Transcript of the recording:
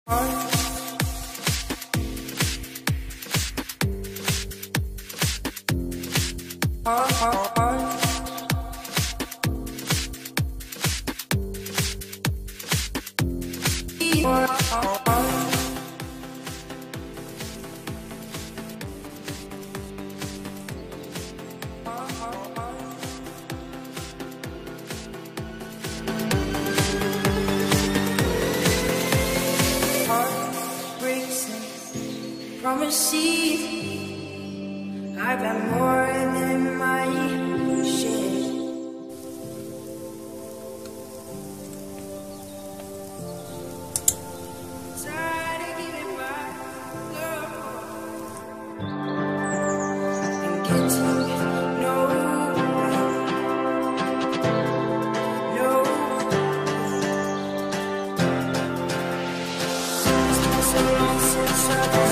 From a seed, I got more than my share. Tired of giving my love and getting nowhere. It's been so long since I've